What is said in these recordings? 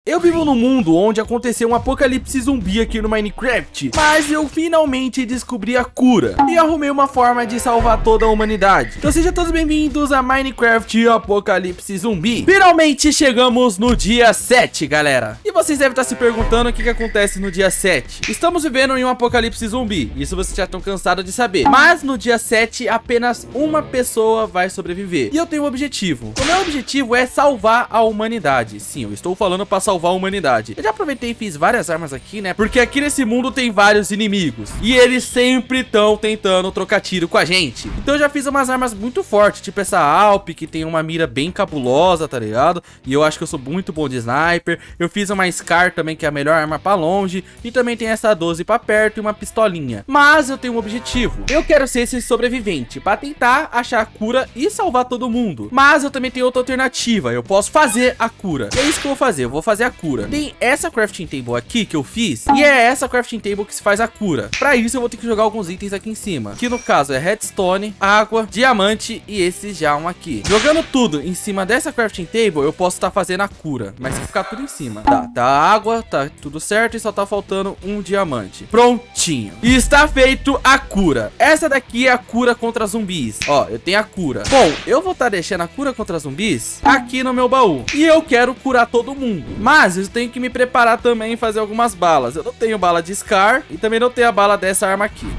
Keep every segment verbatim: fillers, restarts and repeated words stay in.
Eu vivo num mundo onde aconteceu um apocalipse zumbi aqui no Minecraft, mas eu finalmente descobri a cura e arrumei uma forma de salvar toda a humanidade. Então sejam todos bem-vindos a Minecraft Apocalipse Zumbi. Finalmente chegamos no dia sete, galera. E vocês devem estar se perguntando o que, que acontece no dia sete. Estamos vivendo em um apocalipse zumbi, isso vocês já estão cansados de saber. Mas no dia sete apenas uma pessoa vai sobreviver. E eu tenho um objetivo. O meu objetivo é salvar a humanidade. Sim, eu estou falando para salvar a humanidade. Eu já aproveitei e fiz várias armas aqui, né? Porque aqui nesse mundo tem vários inimigos e eles sempre estão tentando trocar tiro com a gente. Então eu já fiz umas armas muito fortes, tipo essa Alp, que tem uma mira bem cabulosa, tá ligado? E eu acho que eu sou muito bom de sniper. Eu fiz uma Scar também, que é a melhor arma pra longe. E também tem essa doze pra perto e uma pistolinha. Mas eu tenho um objetivo. Eu quero ser esse sobrevivente pra tentar achar a cura e salvar todo mundo. Mas eu também tenho outra alternativa. Eu posso fazer a cura. E é isso que eu vou fazer. Eu vou fazer a cura. Tem essa crafting table aqui que eu fiz. E é essa crafting table que se faz a cura. Pra isso eu vou ter que jogar alguns itens aqui em cima. Que no caso é redstone, água, diamante e esse jam aqui. Jogando tudo em cima dessa crafting table, eu posso estar fazendo a cura. Mas se ficar tudo em cima. Tá, tá água, tá tudo certo e só tá faltando um diamante. Prontinho. E está feito a cura. Essa daqui é a cura contra zumbis. Ó, eu tenho a cura. Bom, eu vou estar deixando a cura contra zumbis aqui no meu baú. E eu quero curar todo mundo. Mas eu tenho que me preparar também e fazer algumas balas. Eu não tenho bala de Scar e também não tenho a bala dessa arma aqui.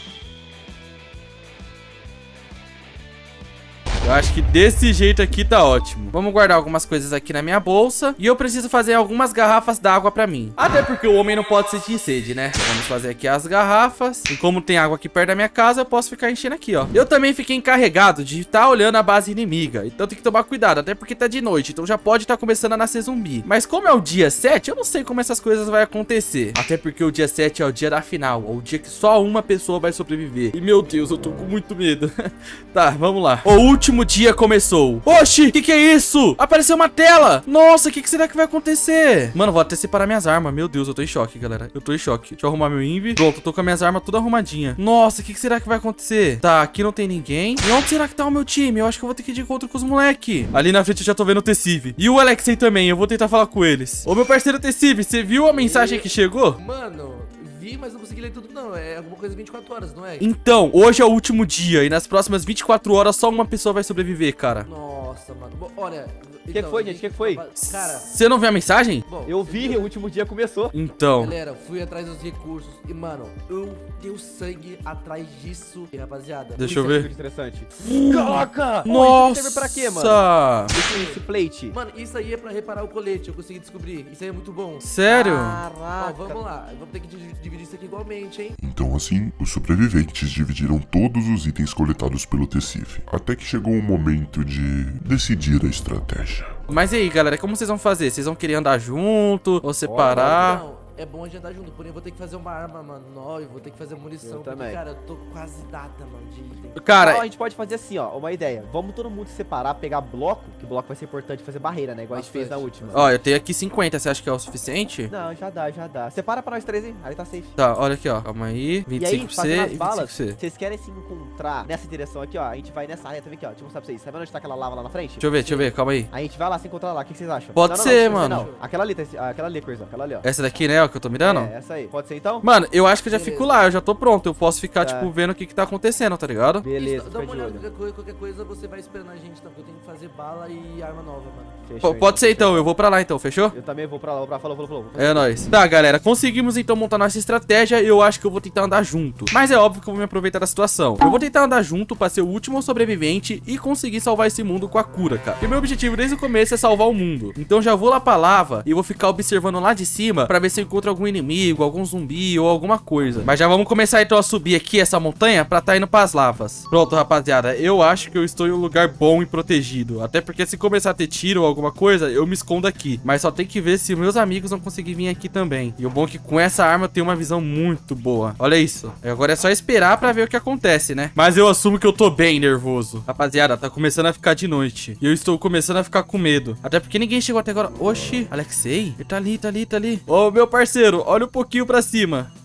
Eu acho que desse jeito aqui tá ótimo. Vamos guardar algumas coisas aqui na minha bolsa. E eu preciso fazer algumas garrafas d'água pra mim. Até porque o homem não pode sentir sede, né? Então vamos fazer aqui as garrafas. E como tem água aqui perto da minha casa, eu posso ficar enchendo aqui, ó. Eu também fiquei encarregado de estar olhando a base inimiga. Então tem que tomar cuidado, até porque tá de noite. Então já pode estar começando a nascer zumbi. Mas como é o dia sete, eu não sei como essas coisas vão acontecer. Até porque o dia sete é o dia da final. O dia que só uma pessoa vai sobreviver. E meu Deus, eu tô com muito medo. Tá, vamos lá. O último O dia começou. Oxi, que que é isso? Apareceu uma tela. Nossa, o que que será que vai acontecer? Mano, vou até separar minhas armas. Meu Deus, eu tô em choque, galera. Eu tô em choque. Deixa eu arrumar meu invi. Pronto, eu tô com as minhas armas tudo arrumadinha. Nossa, o que que será que vai acontecer? Tá, aqui não tem ninguém. E onde será que tá o meu time? Eu acho que eu vou ter que ir de encontro com os moleque. Ali na frente eu já tô vendo o Tessive. E o Alexei também, eu vou tentar falar com eles. Ô, meu parceiro Tessive, você viu a mensagem que chegou? Mano, vi, mas não consegui ler tudo não. É alguma coisa de vinte e quatro horas, não é? Então, hoje é o último dia e nas próximas vinte e quatro horas só uma pessoa vai sobreviver, cara. Nossa, mano. Bom, olha... O que, que foi, gente? O que, que foi? Cara... Você não viu a mensagem? Bom, eu vi, o último dia começou. Então... Galera, fui atrás dos recursos e, mano, eu dei sangue atrás disso. E, rapaziada... Deixa eu Isso é ver. muito interessante. Caraca! Nossa! Isso serve pra quê, mano? Esse, esse plate. Mano, isso aí é pra reparar o colete, eu consegui descobrir. Isso aí é muito bom. Sério? Ó, vamos lá. Vamos ter que dividir isso aqui igualmente, hein? Então assim, os sobreviventes dividiram todos os itens coletados pelo Tessive, até que chegou o momento de decidir a estratégia. Mas e aí, galera, como vocês vão fazer? Vocês vão querer andar junto ou separar? Não, é bom a gente andar junto, porém eu vou ter que fazer uma arma, mano, nova, eu vou ter que fazer munição, Eu porque, também. cara, eu tô quase data, mano, de item. Cara, Ó, a gente pode fazer assim, ó, uma ideia. Vamos todo mundo se separar, pegar bloco, que bloco vai ser importante fazer barreira, né? Igual a gente fez na última. ó, eu tenho aqui cinquenta, você acha que é o suficiente? Não, já dá, já dá. Separa pra nós três, hein? Aí tá safe. Tá, olha aqui, ó, calma aí, vinte E e aí, cinco C fazendo e as vinte e balas, cinco C. vocês querem se encontrar nessa direção aqui, ó. A gente vai nessa área também aqui, ó. Deixa eu mostrar pra vocês. Sabe onde tá aquela lava lá na frente? Deixa eu ver, deixa eu ver, calma aí. A gente vai lá se encontrar lá. O que vocês acham? Pode Não, não, ser, não, mano. Não. Aquela ali, tá esse- aquela ali, coisa. Aquela ali, ó. Essa daqui, né, ó, que eu tô mirando? É, essa aí. Pode ser então? Mano, eu acho que eu já Beleza. fico lá, eu já tô pronto. Eu posso ficar, Tá. tipo, vendo o que que tá acontecendo, tá ligado? Beleza, Isso, dá fica uma de olhada, olho. qualquer coisa, qualquer coisa você vai esperando a gente, tá? Porque eu tenho que fazer bala e arma nova, mano. Fechou, P- Pode ser então, eu vou pra lá então, fechou? Eu também vou pra lá, vou pra falou, falou, falou. Vou fazer É nóis. Tá, galera, conseguimos então montar nossa estratégia e eu acho que eu vou tentar andar junto. Mas é óbvio que eu vou me aproveitar da situação. Eu vou tentar andar junto pra ser o último sobrevivente e conseguir salvar esse mundo com a cura, cara. Porque meu objetivo desde o começo é salvar o mundo. Então já vou lá pra lava e vou ficar observando lá de cima pra ver se eu encontro algum inimigo, algum zumbi ou alguma coisa. Mas já vamos começar então a subir aqui essa montanha pra tá indo pras lavas. Pronto, rapaziada, eu acho que eu estou em um lugar bom e protegido. Até porque se começar a ter tiro ou alguma coisa, eu me escondo aqui. Mas só tem que ver se meus amigos vão conseguir vir aqui também. E o bom é que com essa arma eu tenho uma visão muito boa. Olha isso. Agora é só esperar pra ver o que acontece, né? Mas eu assumo que eu tô bem nervoso. Rapaziada, tá começando a ficar de noite. E eu estou começando a ficar com medo. Até porque ninguém chegou até agora. Oxi, Alexei? Ele tá ali, tá ali, tá ali. Ô, meu parceiro, olha um pouquinho pra cima.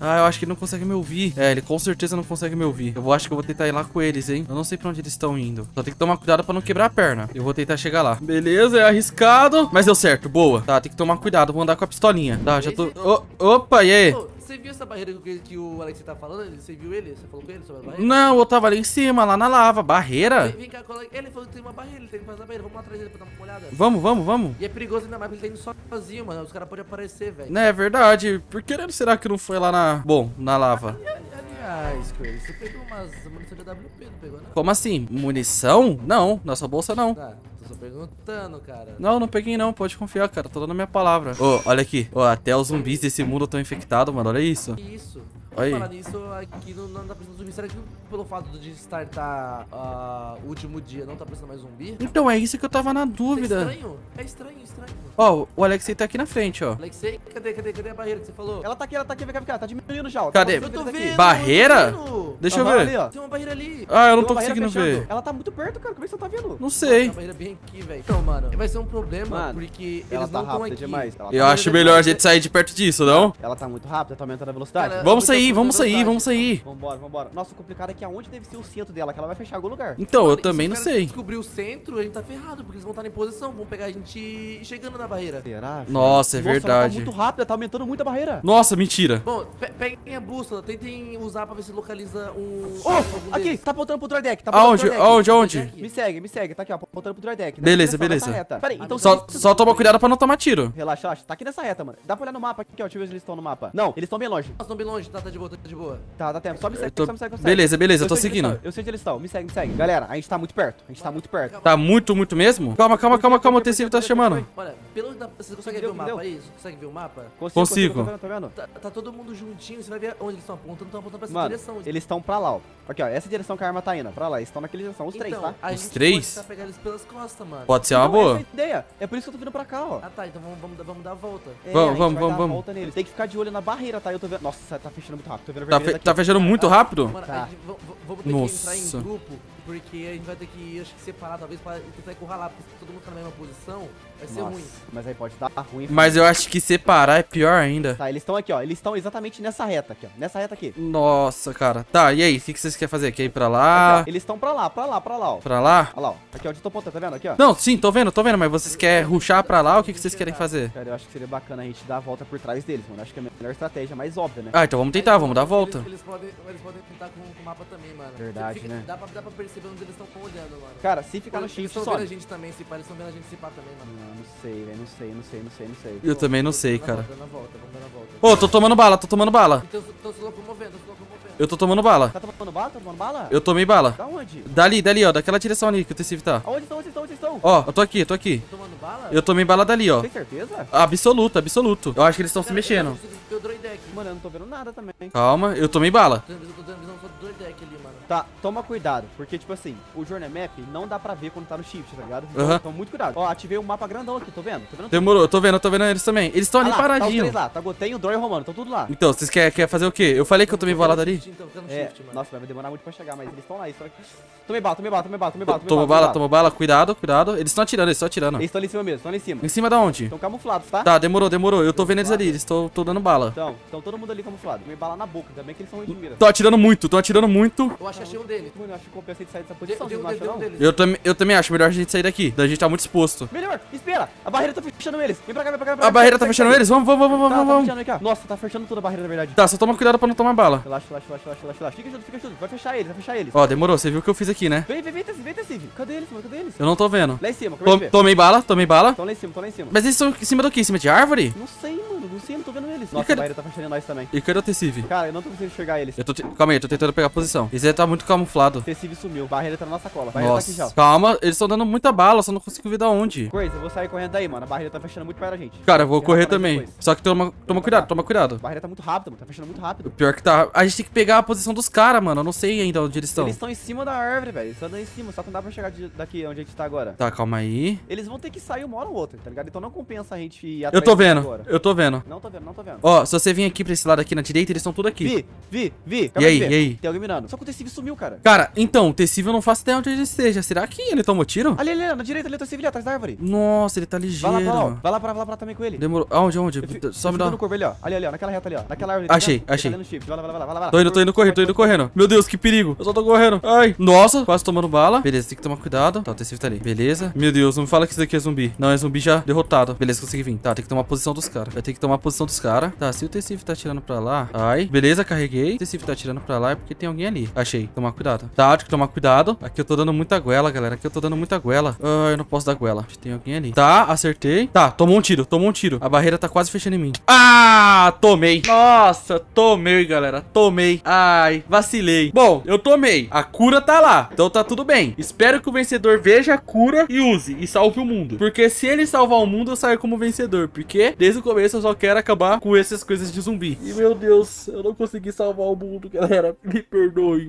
Ah, eu acho que ele não consegue me ouvir. É, ele com certeza não consegue me ouvir. Eu vou, acho que eu vou tentar ir lá com eles, hein? Eu não sei pra onde eles estão indo. Só tem que tomar cuidado pra não quebrar a perna. Eu vou tentar chegar lá. Beleza, é arriscado. Mas deu certo, boa. Tá, tem que tomar cuidado. Vou andar com a pistolinha. Tá, já tô... Oh, opa, e aí? Ô, você viu essa barreira que, que o Alex tá falando? Ele- Você viu ele? Você falou com ele sobre a barreira? Não, eu tava ali em cima, lá na lava. Barreira? Vem, vem cá, colega. Ele falou que tem uma barreira, ele tem que fazer a barreira. Vamos lá atrás dele pra dar uma olhada. Vamos, vamos, vamos. E é perigoso ainda mais porque ele tá indo sozinho, mano. Os caras podem aparecer, velho. Né, é verdade. Por que será que não foi lá na... Bom, na lava? Aliás, Coelho, você pegou umas munição de W P, não pegou, não? Como assim? Munição? Não, nossa bolsa não. Tá, tô só perguntando, cara. Não, não peguei não, pode confiar, cara. Tô dando a minha palavra. Ô, olha aqui. Ô, até os zumbis desse mundo estão infectados, mano. Olha isso. Que isso? Aí. Falar nisso, aqui não, não tá precisando zumbi. Será que pelo fato de startar ah, o último dia não tá precisando mais zumbi? Então, é isso que eu tava na É dúvida. estranho, é estranho, estranho. Ó, o Alexei tá aqui na frente, ó. Alexei, cadê, cadê, cadê a barreira que você falou? Ela tá aqui, ela tá aqui, vem cá, vem cá. Tá diminuindo já, ó. Cadê? Tá Eu tô aqui. vendo! Barreira? eu tô vendo. Deixa eu Aham, ver. ali, ó. Tem uma barreira ali. Ah, eu não Tem tô uma barreira conseguindo fechando. ver. Ela tá muito perto, cara. Como é que você tá vendo? Não sei. Tem uma barreira bem aqui, velho. Então, mano, vai ser um problema Mano, porque ela eles tá não estão rápida aqui. demais. Ela Eu tá- acho melhor a gente sair de perto disso, não? Ela tá muito rápida, tá aumentando a velocidade. Cara, Vamos muita sair, coisa vamos na sair, velocidade. vamos sair. Vambora, vambora. Nossa, o complicado é que aonde deve ser o centro dela, que ela vai fechar algum lugar. Então, eu Mano, e também se não os caras sei. descobrir o centro, a gente tá ferrado, porque eles vão estar em posição, vão pegar a gente chegando na barreira. Será? filho? Nossa, é Nossa, ela verdade. tá muito rápida, tá aumentando muito a barreira. Nossa, mentira. Bom, pe peguem a bússola, tentem usar pra ver se localiza um... Oh, algum aqui, deles. tá apontando pro Droidec, tá apontando Aonde? pro Droidec. Aonde? Aonde? Me segue, me segue, tá aqui, ó, apontando pro Droidec. nessa Beleza, direção, beleza. nessa reta. Peraí, então... Só, você- só toma cuidado pra não tomar tiro. Relaxa, relaxa, tá aqui nessa reta, mano. Dá pra olhar no mapa aqui, ó, deixa eu ver se eles estão no mapa. Não, eles estão bem longe. Nossa, estão bem longe, tá, tá de boa, tá de boa. Tá, dá tempo, só me segue, Eu tô- só me segue, só me segue. Beleza, beleza, eu tô sei onde eles seguindo. estão, Eu sei onde eles estão, me segue, me segue. Galera, a gente tá muito perto, a gente tá muito perto. Tá muito, muito mesmo? Calma, calma, calma, calma, o Tecido tá chamando. Olha, pelo da... Você consegue Deu, ver o mapa deu. aí? Você consegue ver o mapa? Consigo. Tá vendo, tá vendo? Tá, tá todo mundo juntinho, você vai ver onde eles estão apontando, estão apontando pra essa Mano, direção. eles estão pra lá, ó. Aqui, ó, essa direção que a arma tá indo, pra lá. Eles estão naquela direção, os três, Então, tá? a Os gente três? pode tentar pegar eles pelas costas, mano. Pode ser uma Então, boa. essa é a ideia. É por isso que eu tô vindo pra cá, ó. Ah tá, então vamos, vamos, vamos dar a volta. É, Vamos, a gente vamos, vai vamos, dar a vamos. volta neles. Tem que ficar de olho na barreira, tá? Eu tô vendo. Nossa, tá fechando muito rápido. Tô vendo Tá, vermelho fe- daqui. tá fechando muito rápido? Mano, Tá. a gente, v- v- vamos ter que entrar Nossa. em grupo, porque a gente vai ter que, acho que, separar, talvez, pra tentar encurralar, porque se todo mundo tá na mesma posição, vai ser Nossa, ruim. mas aí pode dar ruim. Mas eu acho que separar é pior ainda. Tá, eles estão aqui, ó. Eles estão exatamente nessa reta aqui, ó. Nessa reta aqui. Nossa, cara. Tá, e aí? O que que vocês querem fazer? Quer ir pra Aqui, lá? ó. Eles estão pra lá, pra lá, pra lá, ó. Pra lá? Olha lá, ó. Aqui, ó, onde eu tô apontando, tá vendo? Aqui, ó. Não, sim, tô vendo, tô vendo, mas vocês querem rushar pra lá ou o que que vocês querem fazer? Cara, eu acho que seria bacana a gente dar a volta por trás deles, mano. Acho que é a melhor estratégia, mais óbvia, né? Ah, então vamos tentar, vamos dar a volta. Eles, eles, podem, eles podem tentar com, com o mapa também, mano. Verdade, Fica- né? Dá pra, dá pra perceber onde eles estão olhando, mano. Cara, se ficar no Eles shift, estão vendo a sobe. gente também, se pá, eles estão vendo a gente se pá também, mano. Não, não sei, velho. Não sei, não sei, não sei, não sei. Eu também não sei, Vamos cara. dar na volta, vamos dar na volta. Ô, tô tomando bala, tô tomando bala. Então, tô se locomovendo, tô se locomovendo. Eu tô tomando bala. Tá tomando bala? Tá tomando bala? Eu tomei bala. Da onde? Dali, dali, ó, daquela direção ali que o Tecive tá. Aonde estão? Onde estão? Onde estão? Ó, eu tô aqui, eu tô aqui. Tomando bala? Eu tomei bala dali, ó. Tem certeza? Absoluto, absoluto. Eu acho que eles estão se Cara, mexendo. Eu consigo ver o Droidec. Mano, eu não tô vendo nada também. Calma, eu tomei bala. Tô vendo- tô dando visão só do Droidec ali, mano. Tá, toma cuidado, porque, tipo assim, o Journey Map não dá pra ver quando tá no shift, tá ligado? Então, Aham. então muito cuidado. Ó, ativei um mapa grandão aqui, tô vendo? Tô vendo? Demorou, eu tô vendo, eu tô vendo eles também. Eles estão Ah ali lá, tá os paradinhos. três lá, tá Gotenho, Droid e Romano, tão tudo lá. Então, vocês querem quer fazer o quê? Eu falei que eu tomei bala dali. Então, fica no É, shift, mano. nossa, vai demorar muito pra chegar, mas eles estão lá, eles estão aqui. Tomei bala, tomei bala, tomei bala, tomei bala, tomei Tomou bala. bala, tomou bala, cuidado, cuidado. Eles estão atirando, eles estão atirando. Eles estão ali em cima mesmo, estão ali em cima. Em cima da onde? Estão camuflados, tá? Tá, demorou, demorou. Eu tô vendo eles ali, eles estão tô dando bala. Então, estão todo mundo ali camuflado. Tomei bala na boca, ainda bem que eles são ruins de mira. Tô atirando muito, tô atirando muito. Eu acho que achei um deles. Mano, eu acho que compensa a gente sair dessa Deu posição, deu- vocês não deu- acham deu um não? deles. Eu, tam, eu também acho melhor a gente sair daqui. A gente tá muito exposto. Melhor, espera! A barreira tá fechando eles. Vem pra cá, vem pra cá. vem pra cá. A barreira tá Segue, fechando segue. eles? Vamos, vamos, vamos, Tá, vamos, tá vamos. fechando aqui, ó. Nossa, tá fechando toda a barreira, na verdade. Tá, só toma cuidado pra não tomar bala. Relaxa, relaxa, relaxa, relaxa, relaxa, relaxa. Fica junto, fica junto. Vai fechar eles, vai fechar eles. Ó, demorou, você viu o que eu fiz aqui, né? Vem, vem, vem, Tessive, vem, Tessive. Cadê eles, mano? Cadê eles? Eu não tô vendo. Lá em cima, Tom- acabei de ver. tomei bala, tomei bala. Estão lá em cima, estão lá em cima. Mas eles estão em cima do quê? Em cima de árvore? Não sei, mano, não sei, não tô vendo eles. Nossa, cadê- a barreira tá fechando em nós também. E cadê o Tecive? Cara, eu não tô conseguindo enxergar eles. Eu tô. te- Calma aí, eu tô tentando pegar a posição. Esse aí tá muito camuflado. Tessive sumiu. Barreira tá na nossa cola. Barreira tá aqui já. Nossa, ó. calma, eles estão dando muita bala, eu só não consigo ver da onde. Coisa, eu vou sair correndo daí, mano. A barreira tá fechando muito perto da gente. Cara, eu vou Tem correr rapaz também. depois. Só que toma, toma cuidado, toma cuidado. A barreira tá muito rápida, mano. Tá fechando muito O rápido. pior que tá. A gente tem que pegar a posição dos caras, mano. Eu não sei ainda onde eles estão. Eles estão em cima da árvore, velho. Eles estão andando em cima, só que não dá pra chegar de- daqui onde a gente tá agora. Tá, calma aí. Eles vão ter que sair uma hora ou outra, tá ligado? Então não compensa a gente ir Eu atrás tô deles vendo, agora. eu tô vendo. vendo? Não tô vendo, não tô vendo. Ó, se você vir aqui pra esse lado aqui na direita, eles estão tudo aqui. Vi, vi, vi. E Acabei aí, de ver. e aí? Tem alguém mirando. Só que o T-Civ sumiu, cara. Cara, então, o T-Civ eu não faço ideia onde ele esteja. Será que ele tomou tiro? Ali, ali, ali, na direita, ali, o T-Civ ali, atrás da árvore. Nossa, ele tá Vai ligeiro. lá pra lá, ó. Vai lá pra, vai lá pra lá também com ele. Demorou. Aonde, aonde? Eu fi- Só eu me fico dá. no curva ali, ó. Ali, ali, ó. Naquela reta ali, ó. Naquela árvore. tá Achei, vendo? Ele achei. tá dando shift. Vai lá, vai lá, vai lá, vai lá. Tô indo, tô indo correndo, tô indo correndo. Meu Deus, que perigo. Eu só tô correndo. Ai. Nossa, quase tomando bala. Beleza, tem que tomar cuidado. Tá, o T-Civ tá ali. Beleza. Meu Deus, não me fala que isso daqui é zumbi. Não, é zumbi já derrotado. Beleza, consegui vir. Tá, tem que tomar a posição dos caras. Vai ter que tomar a posição dos caras. Tá, se o T-Civ tá atirando pra lá. Ai. Beleza, carreguei. O T-Civ tá atirando pra lá é porque tem alguém ali. Achei. Tomar cuidado. Tá, tem que tomar cuidado. Aqui eu tô dando muita goela, galera. Aqui eu tô dando muita goela. Ai, eu não posso dar goela. Tem alguém ali. Tá, acertei. Tá, tomou um tiro. Tomou um tiro. A barreira tá quase fechando em mim. Ah, tomei. Nossa, tomei, galera. Tomei. Ai, vacilei. Bom, eu tomei. A cura tá lá. Então tá tudo bem. Espero que o vencedor veja a cura e use. E salve o mundo. Porque se ele salvar o mundo, eu saio como vencedor. Porque desde o começo eu só quero acabar com essas coisas de zumbi. E meu Deus, eu não consegui salvar o mundo, galera. Me perdoe.